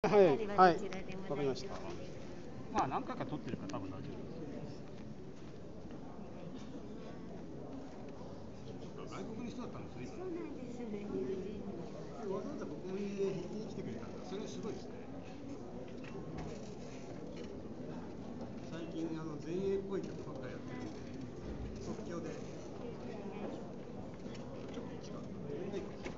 はい、はい、わかりました。 まあ何回か撮ってるから多分大丈夫です。外国の人だったんですね。 そうなんです。日本人。 わざわざここに弾きに来てくれたんだ。それすごいですね。最近前衛っぽい曲ばっかりやってるんで、即興で。ちょっと違う。全然いいかもしれない。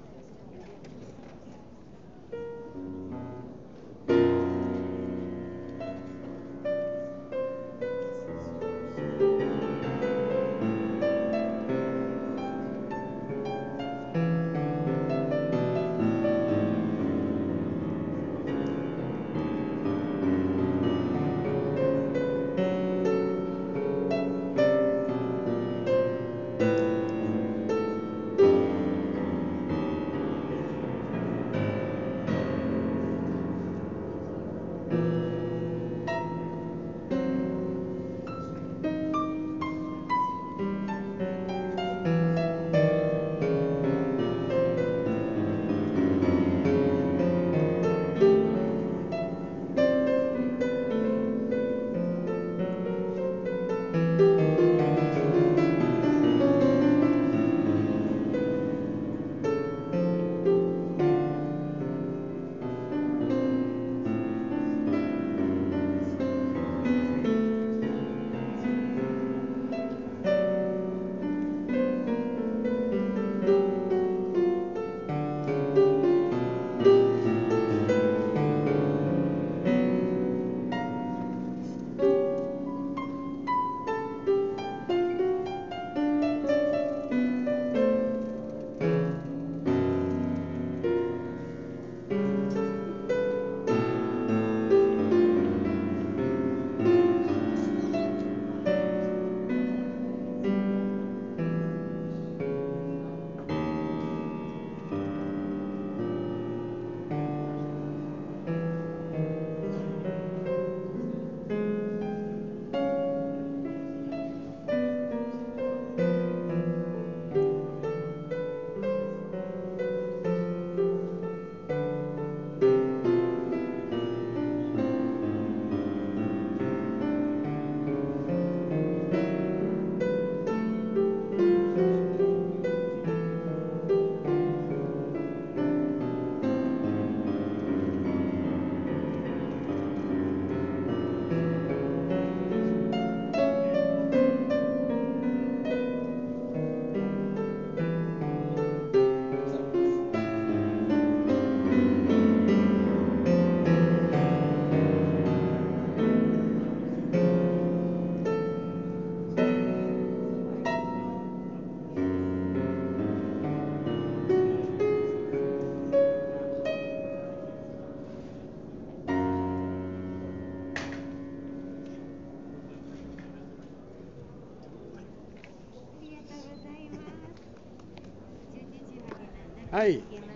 はい。